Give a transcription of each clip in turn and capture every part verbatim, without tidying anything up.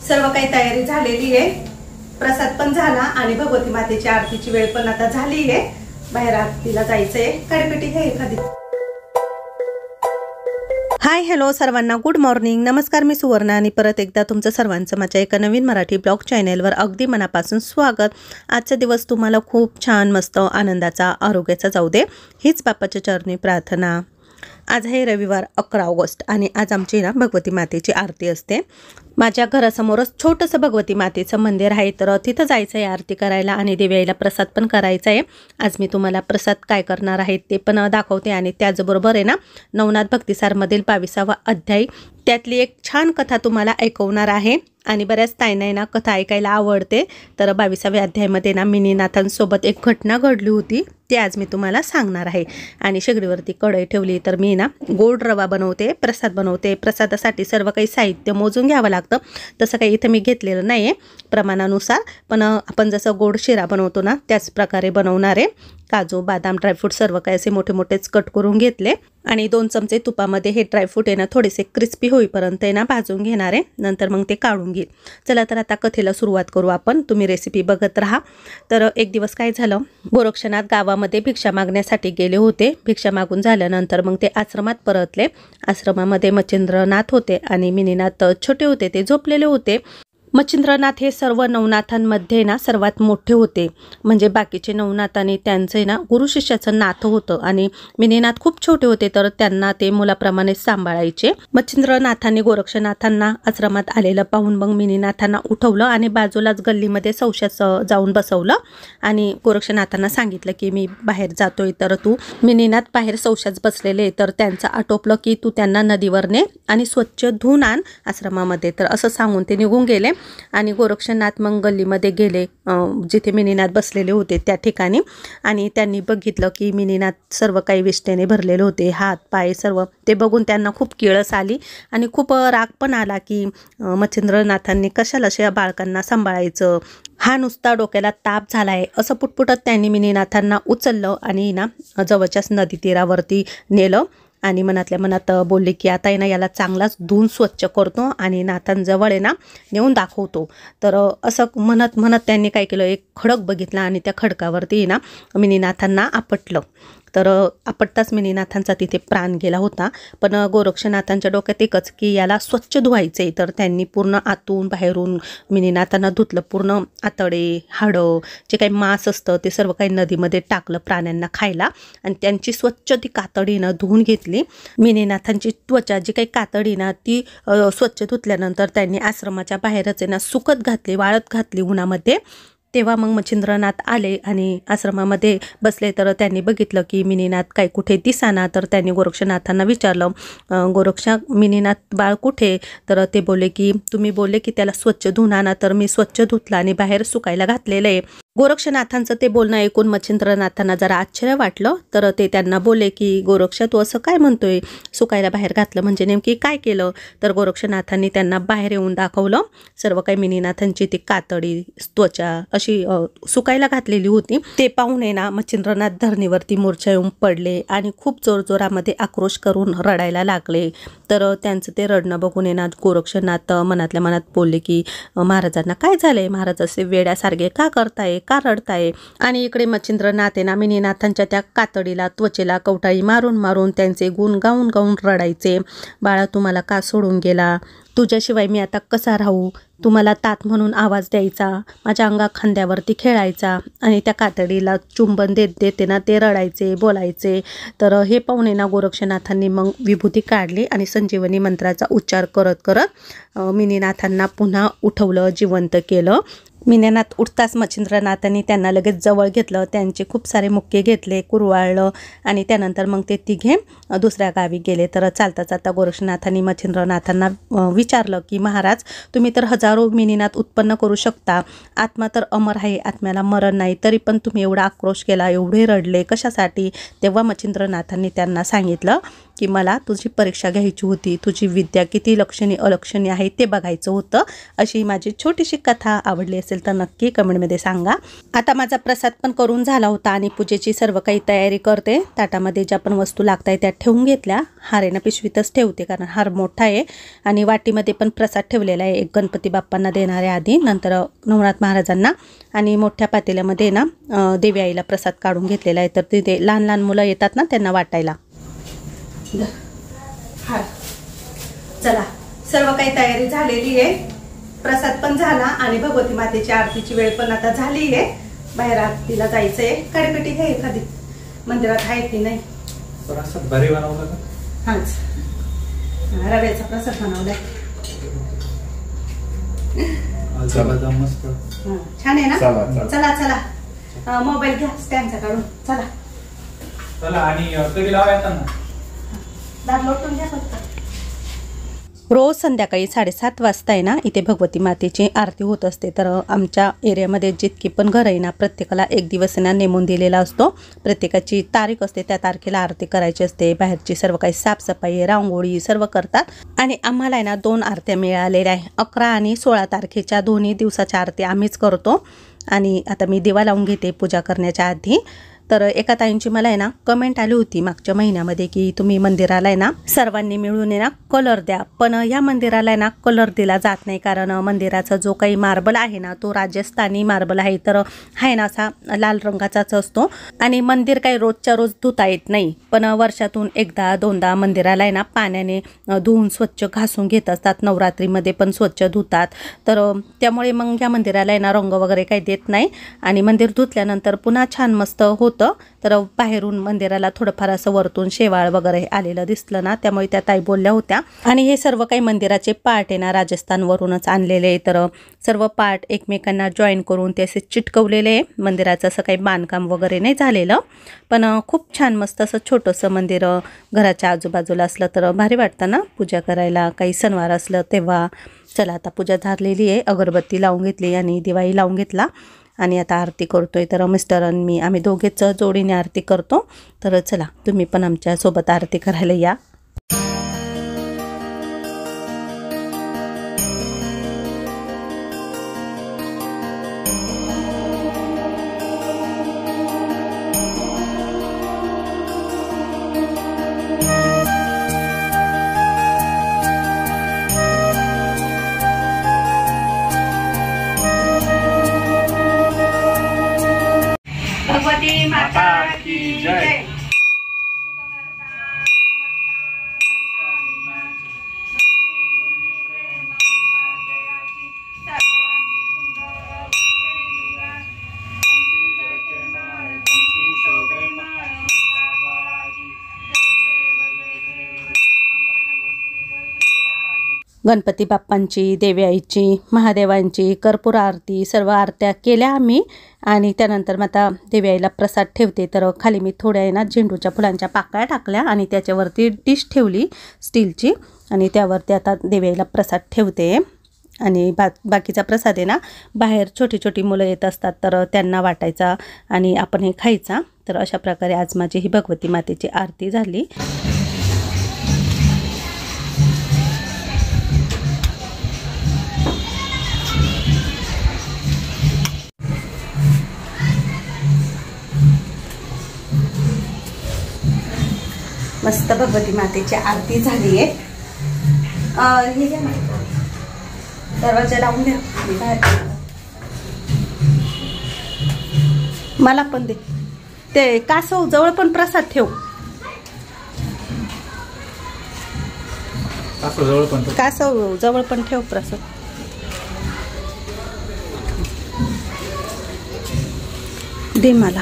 सर्व काही तयारी झालेली आहे। प्रसाद पण झाला आणि भगवती मातेची आरतीची वेळ पण आता झाली आहे। बाहेर आरतीला जायचंय। कडपेटी घे एखादी। हाय हॅलो सर्वांना, गुड मॉर्निंग, नमस्कार। मी सुवर्णा आणि परत एकदा तुमचं सर्वांचं माझ्या एका नवीन मराठी ब्लॉग चॅनेलवर अगदी मनापासून स्वागत। आजचा दिवस तुम्हाला खूप छान मस्त आनंदाचा आरोग्याचा जाऊ दे हीच बाप्पाच्या चरणी प्रार्थना। आज आहे रविवार अकरा ऑगस्ट आणि आज आमची ना भगवती मातेची आरती असते। माझ्या घरासमोरच छोटंसं भगवती मातेचं मंदिर आहे, तर तिथं जायचं आहे आरती करायला आणि देवाईला प्रसाद पण करायचा आहे। आज मी तुम्हाला प्रसाद काय करणार आहे ते पण दाखवते आणि त्याचबरोबर आहे ना नवनाथ भक्तिसारमधील बावीसावा अध्याय त्यातली एक छान कथा तुम्हाला ऐकवणार आहे। आणि बऱ्याच ताईंना ना कथा ऐकायला आवडते, तर बावीसाव्या अध्यायामध्ये ना मिनीनाथांसोबत एक घटना घडली होती ते आज मी तुम्हाला सांगणार आहे। आणि शेगडीवरती कढई ठेवली, तर मी ना गोड रवा बनवते, प्रसाद बनवते। प्रसादासाठी सर्व काही साहित्य मोजून घ्यावं लागतं, तसं काही इथं मी घेतलेलं नाही आहे प्रमाणानुसार, पण आपण जसं गोड शिरा बनवतो ना त्याच प्रकारे बनवणार आहे। काजू बदाम ड्रायफ्रूट सर्व काही असे मोठे मोठेच कट करून घेतले आणि दोन चमचे तुपामध्ये हे ड्रायफ्रूट आहे ना थोडेसे क्रिस्पी होईपर्यंत आहे ना भाजून घेणार आहे, नंतर मग ते काढून घेईल। चला तर आता कथेला सुरुवात करू आपण, तुम्ही रेसिपी बघत राहा। तर एक दिवस काय झालं, गोरक्षनाथ गावामध्ये भिक्षा मागण्यासाठी गेले होते। भिक्षा मागून झाल्यानंतर मग ते आश्रमात परतले। आश्रमामध्ये मच्छिंद्रनाथ होते आणि मिनीनाथ छोटे होते, ते झोपलेले होते। मच्छिंद्रनाथ हे सर्व नवनाथांमध्ये ना सर्वात मोठे होते, म्हणजे बाकीचे नवनाथ आणि त्यांचे ना गुरु शिष्याचं नातं होतं आणि मिनीनाथ खूप छोटे होते, तर त्यांना ते मुलाप्रमाणे सांभाळायचे। मच्छिंद्रनाथांनी गोरक्षनाथांना आश्रमात आलेलं पाहून मग मिनीनाथांना उठवलं आणि बाजूलाच गल्लीमध्ये सौशाच जाऊन बसवलं आणि गोरक्षनाथांना सांगितलं की मी बाहेर जातोय, तर तू मिनीनाथ बाहेर सौशाच बसलेले, तर त्यांचं आटोपलं की तू त्यांना नदीवर ने आणि स्वच्छ धुवून आण आश्रमामध्ये, तर असं सांगून ते निघून गेले। आणि गोरक्षनाथ मग गल्लीमध्ये गेले जिथे मिनीनाथ बसलेले होते त्या ठिकाणी, आणि त्यांनी बघितलं की मिनीनाथ सर्व काही विष्टेने भरलेले होते, हात पाय सर्व। ते बघून त्यांना खूप किळस आली आणि खूप राग पण आला की मच्छिंद्रनाथांनी कशाला अशा बाळकांना सांभाळायचं, हा नुसता डोक्याला ताप झालाय, असं पुटपुटत त्यांनी मिनीनाथांना उचललं आणि ना जवळच्याच नदी तीरावरती नेलं आणि मनातल्या मनात बोलले की आता आहे ना याला चांगलाच धुवून स्वच्छ करतो आणि नाथांजवळ आहे ना नेऊन दाखवतो। तर असं म्हणत म्हणत त्यांनी काय केलं, एक खडक बघितला आणि त्या खडकावरती ना मिनीनाथांना आपटलं। तर आपटताच मिनीनाथांचा तिथे प्राण गेला होता। पण गोरक्षनाथांच्या डोक्यात एकच की याला स्वच्छ धुवायचे, तर त्यांनी पूर्ण आतून बाहेरून मिनीनाथांना धुतलं, पूर्ण आतडे हाडं जे काही मांस असतं ते सर्व काही नदीमध्ये टाकलं प्राण्यांना खायला आणि त्यांची स्वच्छ ती कातडीनं धुवून घेतली। मिनीनाथांची त्वचा जी काही कातडी ना ती स्वच्छ धुतल्यानंतर त्यांनी आश्रमाच्या बाहेरच आहे ना सुकत घातली, वाळत घातली उन्हामध्ये। तेव्हा मग मच्छिंद्रनाथ आले आणि आश्रमामध्ये बसले, तर त्यांनी बघितलं की मिनीनाथ काही कुठे दिसाना, तर त्यांनी गोरक्षनाथांना विचारलं, गोरक्षा मिनीनाथ बाळ कुठे? तर ते बोलले की तुम्ही बोलले की त्याला स्वच्छ धुवून आणा, तर मी स्वच्छ धुतला आणि बाहेर सुकायला घातलेलं आहे। गोरक्षनाथांचं ते बोलणं ऐकून मच्छिंद्रनाथांना जरा आश्चर्य वाटलं, तर ते त्यांना बोलले की गोरक्षा तू असं काय म्हणतोय, सुकायला बाहेर घातलं म्हणजे नेमकी काय केलं? तर गोरक्षनाथांनी त्यांना बाहेर येऊन दाखवलं सर्व काही मिनीनाथांची ती कातडी त्वचा अशी सुकायला घातलेली होती। ते पाहून ना मच्छिंद्रनाथ धरणीवरती मूर्छा येऊन पडले आणि खूप जोरजोरामध्ये आक्रोश करून रडायला लागले। तर त्यांचं ते रडणं बघून ना गोरक्षनाथ मनातल्या मनात बोलले की महाराजांना काय झालंय, महाराज असे वेड्यासारखे का करताय, का रडताय? आणि इकडे मच्छिंद्रनाथ ना मिनीनाथांच्या त्या कातडीला त्वचेला कवटाळी मारून मारून त्यांचे गुण गाऊन गाऊन रडायचे। बाळा तुम्हाला का सोडून गेला, तुझ्याशिवाय मी आता कसा राहू, तुम्हाला तात म्हणून आवाज द्यायचा, माझ्या अंगा खांद्यावरती खेळायचा आणि त्या कातडीला चुंबन देत देते ना ते रडायचे बोलायचे। तर हे पाहुणे ना गोरक्षनाथांनी मग विभूती काढली आणि संजीवनी मंत्राचा उच्चार करत करत मिनीनाथांना पुन्हा उठवलं, जिवंत केलं। मिनीनाथ उठताच मच्छिंद्रनाथांनी त्यांना लगेच जवळ घेतलं, त्यांचे खूप सारे मुक्के घेतले, कुरवाळलं आणि त्यानंतर मग ते तिघे दुसऱ्या गावी गेले। तर चालता चालता गोरक्षनाथांनी मच्छिंद्रनाथांना विचारलं की महाराज तुम्ही तर हजारो मिनीनाथ उत्पन्न करू शकता, आत्मा तर अमर आहे, आत्म्याला मरण नाही, तरी पण तुम्ही एवढा आक्रोश केला, एवढे रडले कशासाठी? तेव्हा मच्छिंद्रनाथांनी त्यांना सांगितलं की मला तुझी परीक्षा घ्यायची होती, तुझी विद्या किती लक्षणीय अलक्षणीय आहे ते बघायचं होतं. अशी माझी छोटीशी कथा. आवडली असेल तर नक्की कमेंटमध्ये सांगा. आता माझा प्रसाद पण करून झाला होता आणि पूजेची सर्व काही तयारी करते. ताटामध्ये ज्या पण वस्तू लागत आहे त्या ठेवून घेतल्या. हार आहे ना पिशवीतच ठेवते कारण हार मोठा आहे आणि वाटीमध्ये पण प्रसाद ठेवलेला आहे. एक गणपती बाप्पांना देणार आहे आधी, नंतर नवनाथ महाराजांना, आणि मोठ्या पातेल्यामध्ये ना देवी आईला प्रसाद काढून घेतलेला आहे. तर तिथे लहान लहान मुलं येतात ना त्यांना वाटायला. हार चला, सर्व काही तयारी झालेली आहे. प्रसाद पण झाला आणि भगवती मातेची आरतीची वेळ पण आता झाली आहे. बाहेर आरतीला जायचं आहे. काडीपेटी घ्या एखादी, मंदिरात आहे की नाही. प्रसाद भारी बनवला का? हाच रव्याचा प्रसाद बनवलाय. मस्त छान आहे ना. चला चला मोबाईल घ्या स्टँडचा काढून. चला चला. आणि कधी लावायचा ना दार लोटून घ्या फक्त. रोज संध्याकाळी साडेसात वाजता आहे ना इथे भगवती मातेची आरती होत असते. तर आमच्या एरियामध्ये जितकी पण घरं आहे ना प्रत्येकाला एक दिवस ना नेमून दिलेला असतो. प्रत्येकाची तारीख असते, त्या तारखेला आरती करायची असते. बाहेरची सर्व काही साफसफाई, रांगोळी सर्व करतात. आणि आम्हाला आहे ना दोन आरत्या मिळालेल्या आहे. अकरा आणि सोळा तारखेच्या दोन्ही दिवसाच्या आरती आम्हीच करतो. आणि आता मी दिवा लावून घेते पूजा करण्याच्या आधी. तर एका ताईंची मला आहे ना कमेंट आली होती मागच्या महिन्यामध्ये की तुम्ही मंदिराला आहे ना सर्वांनी मिळून आहे ना कलर द्या. पण या मंदिराला आहे ना कलर दिला जात नाही कारण मंदिराचा जो काही मार्बल आहे ना तो राजस्थानी मार्बल आहे. तर आहे ना असा लाल रंगाचाच असतो आणि मंदिर काही रोजच्या रोज धुता येत नाही. पण वर्षातून एकदा दोनदा मंदिराला आहे ना पाण्याने धुवून स्वच्छ घासून घेत असतात. नवरात्रीमध्ये पण स्वच्छ धुतात. तर त्यामुळे मग या मंदिराला आहे ना रंग वगैरे काही देत नाही आणि मंदिर धुतल्यानंतर पुन्हा छान मस्त होतं. तर बाहेरून मंदिराला थोडंफार असं वरतून शेवाळ वगैरे आलेलं दिसलं ना, त्यामुळे त्या ताई बोलल्या होत्या. आणि हे सर्व काही मंदिराचे पार्ट आहे ना राजस्थानवरूनच आणलेले. तर सर्व पार्ट एकमेकांना जॉईन करून ते असे चिटकवलेले आहे. मंदिराचं असं काही बांधकाम वगैरे नाही झालेलं, पण खूप छान मस्त असं छोटंसं मंदिर घराच्या आजूबाजूला असलं तर भारी वाटतं ना पूजा करायला. काही सणवार असलं तेव्हा. चला आता पूजा झालेली आहे. अगरबत्ती लावून घेतली आणि दिवाळी लावून घेतला आणि आता आरती करतोय. तर मिस्टर आणि मी आम्ही दोघेच जोडीने आरती करतो. तर चला तुम्ही पण आमच्या सोबत आरती करायला या. भगवती माता की जय. गणपती बाप्पांची, देवी आईची, महादेवांची कर्पूर आरती सर्व आरत्या केल्या आम्ही. आणि त्यानंतर मग आता देवी आईला प्रसाद ठेवते. तर खाली मी थोड्या आहे ना झेंडूच्या फुलांच्या पाकळ्या टाकल्या आणि त्याच्यावरती डिश ठेवली स्टीलची आणि त्यावरती आता देवी आईला प्रसाद ठेवते. आणि बा बाकीचा प्रसाद आहे ना बाहेर छोटी छोटी मुलं येत असतात तर त्यांना वाटायचा आणि आपण हे खायचा. तर अशा प्रकारे आज माझी ही भगवती मातेची आरती झाली. मस्त भगवती मातेची आरती झाली आहे. हे घ्या ना दरवाजा लावून द्या. मला पण दे ते कासव जवळ पण प्रसाद ठेव. कासव जवळ पण ठेव प्रसाद. दे मला.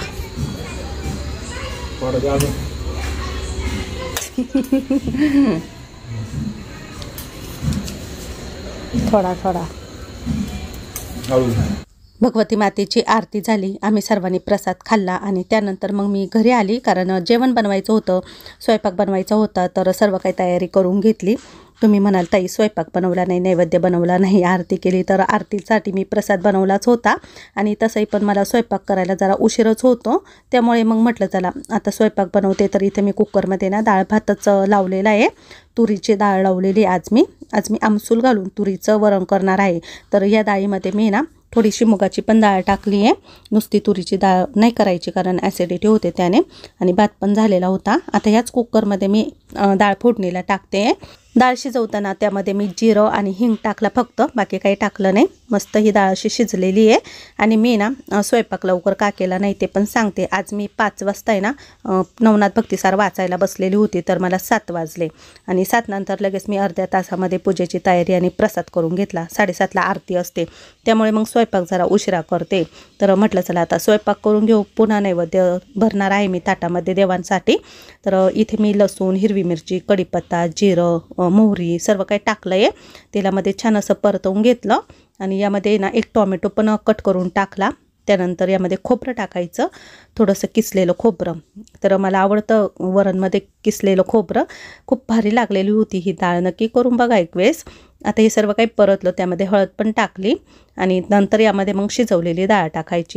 थोडा थोडा भगवती मातेची आरती झाली, आम्ही सर्वांनी प्रसाद खाल्ला आणि त्यानंतर मग मी घरी आली, कारण जेवण बनवायचं होतं, स्वयंपाक बनवायचा होता, तर सर्व काही तयारी करून घेतली. तुम्ही म्हणाल ताई स्वयंपाक बनवला नाही, नैवेद्य बनवला नाही, आरती केली, तर आरतीसाठी मी प्रसाद बनवलाच होता आणि तसंही पण मला स्वयंपाक करायला जरा उशीरच होतो, त्यामुळे मग म्हटलं चला आता स्वयंपाक बनवते. तर इथे मी कुकरमध्ये ना डाळ भातच लावलेला आहे, तुरीची डाळ लावलेली. आज मी आज मी आमसूल घालून तुरीचं वरण करणार आहे. तर या डाळीमध्ये मी ना थोडीशी मुगाची पण डाळ टाकली आहे, नुसती तुरीची डाळ नाही करायची कारण ॲसिडिटी होते त्याने, आणि भात पण झालेला होता. आता ह्याच कुकरमध्ये मी डाळ फोडणीला टाकते. डाळ शिजवताना त्यामध्ये मी जिरं आणि हिंग टाकला फक्त, बाकी काही टाकलं नाही. मस्त ही डाळ अशी शिजलेली आहे. आणि मी ना स्वयंपाक लवकर का केला नाही ते पण सांगते. आज मी पाच वाजता आहे ना नवनाथ भक्तिसार वाचायला बसलेली होती, तर मला सात वाजले आणि सात नंतर लगेच मी अर्ध्या तासामध्ये पूजेची तयारी आणि प्रसाद करून घेतला. साडेसातला आरती असते, त्यामुळे मग स्वयंपाक जरा उशिरा करते. तर म्हटलं चला आता स्वयंपाक करून घेऊ, पुन्हा नैवेद्य भरणार आहे मी ताटामध्ये देवांसाठी. तर इथे मी लसूण, हिरवी मिरची, कढीपत्ता, जिरं, मोहरी सर्व काही टाकलं आहे. तेलामध्ये छान असं परतवून घेतलं आणि यामध्ये ना एक टोमॅटो पण कट करून टाकला. त्यानंतर यामध्ये खोबरं टाकायचं, थोडंसं किसलेलं खोबरं. तर मला आवडतं वरणमध्ये किसलेलं खोबरं. खूप भारी लागलेली होती ही डाळ, नक्की करून बघा एक वेळेस. आता हे सर्व काही परतलं, त्यामध्ये हळद पण टाकली आणि नंतर यामध्ये मग शिजवलेली डाळ टाकायची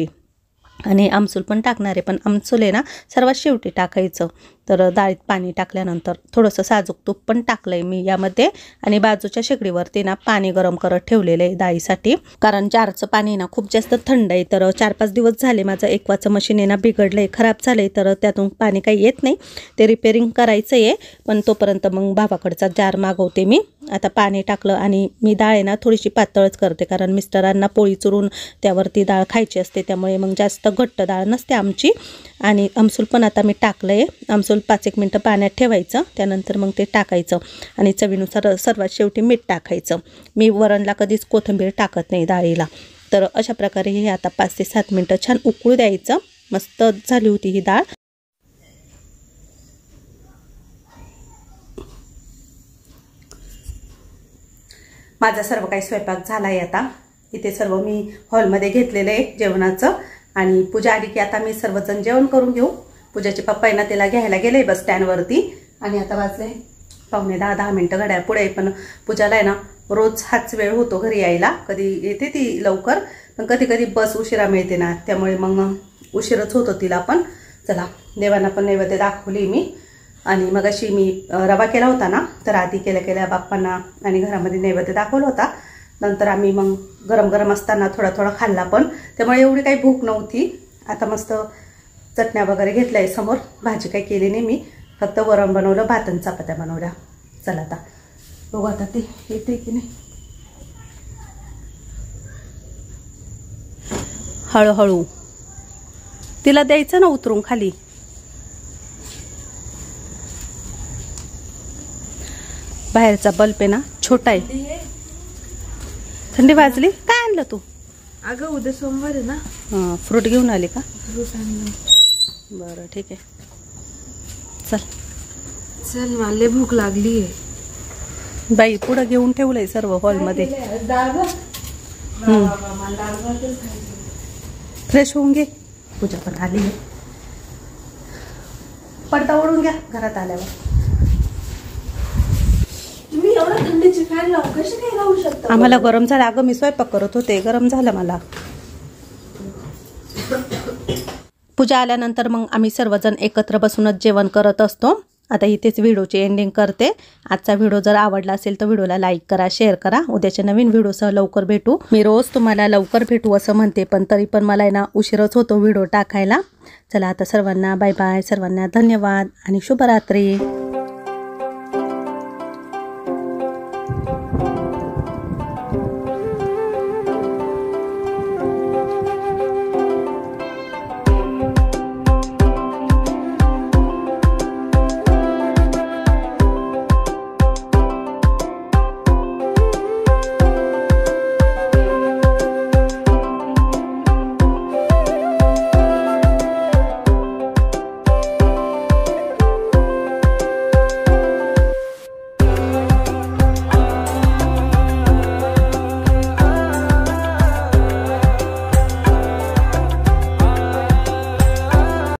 आणि आमसूल पण टाकणार आहे, पण आमसूल आहे ना सर्वात शेवटी टाकायचं. तर डाळीत पाणी टाकल्यानंतर थोडंसं साजूक तूप पण टाकलं आहे मी यामध्ये आणि बाजूच्या शेगडीवरती ना पाणी गरम करत ठेवलेलं आहे डाळीसाठी, कारण जारचं पाणी ना खूप जास्त थंड आहे. तर चार पाच दिवस झाले माझं एक्वाचं मशीन आहे ना बिघडलं आहे, खराब झालं आहे, तर त्यातून पाणी काही येत नाही. ते रिपेअरिंग करायचं आहे, पण तोपर्यंत मग भावाकडचा जार मागवते मी. आता पाणी टाकलं आणि मी डाळ आहे ना थोडीशी पातळच करते, कारण मिस्टरांना पोळी चुरून त्यावरती डाळ खायची असते, त्यामुळे मग जास्त घट्ट डाळ नसते आमची. आणि आमसूल पण आता मी टाकलं आहे. आमसूल पाच एक मिनटं पाण्यात ठेवायचं, त्यानंतर मग ते टाकायचं आणि चवीनुसार सर्वात शेवटी मीठ टाकायचं. मी वरणला कधीच कोथिंबीर टाकत नाही डाळीला. तर अशा प्रकारे हे आता पाच ते सात मिनटं छान उकळू द्यायचं. मस्त झाली होती ही डाळ. माझा सर्व काही स्वयंपाक झाला आहे. आता इथे सर्व मी हॉलमध्ये घेतलेलं आहे जेवणाचं आणि पूजा आली की आता मी सर्वजण जेवण करून घेऊ. पूजाचे पप्पा ना त्याला घ्यायला गेले बस स्टँडवरती आणि आता वाजले पावणे दहा दहा मिनटं घड्याळ पुढे. पण पूजाला आहे ना रोज हाच वेळ होतो घरी यायला, कधी येते ती लवकर पण कधी कधी बस उशिरा मिळते ना, त्यामुळे मग उशीरच होतो तिला पण. चला देवांना पण नैवेद्य दाखवली मी आणि मग अशी मी रवा केला होता ना, तर आधी केल्या केल्या बाप्पांना आणि घरामध्ये नैवेद्य दाखवला होता. नंतर आम्ही मग गरम गरम असताना थोडा थोडा खाल्ला पण, त्यामुळे एवढी काही भूक नव्हती. आता मस्त चटण्या वगैरे घेतल्या आहे समोर, भाजी काही केली नाही मी, फक्त वरण बनवलं, भात आणि चपात्या बनवल्या. चला आता बघू आता ते येते की नाही. हळूहळू तिला द्यायचं ना उतरून खाली. बाहेरचा बल्ब आहे ना छोटा आहे. थंडी वाजली. काय आणलं तू? अगं उद्या सोमवार आहे ना. हां फ्रूट घेऊन आली का? फ्रूट आणलं. बरं ठीक आहे, चल चल मला भूक लागली आहे. बाई पुढं घेऊन ठेवलंय सर्व हॉलमध्ये. फ्रेश होऊन घे. पूजा पण आली आहे. पडदा ओढून घ्या घरात आल्यावर. तुम्ही एवढा थंडीची फॅन लावून कशी काय लावू शकता? आम्हाला गरम झालं. अगं मी स्वयंपाक करत होते, गरम झालं मला. पूजा आल्यानंतर मग आम्ही सर्वजण एकत्र बसूनच जेवण करत असतो. आता इथेच व्हिडिओची एंडिंग करते. आजचा व्हिडिओ जर आवडला असेल तर व्हिडिओला लाईक करा, शेअर करा. उद्याच्या नवीन व्हिडिओसह लवकर भेटू. मी रोज तुम्हाला लवकर भेटू असं म्हणते, पण तरी पण मला आहे ना उशीरच होतो व्हिडिओ टाकायला. चला आता सर्वांना बाय बाय, सर्वांना धन्यवाद आणि शुभरात्री.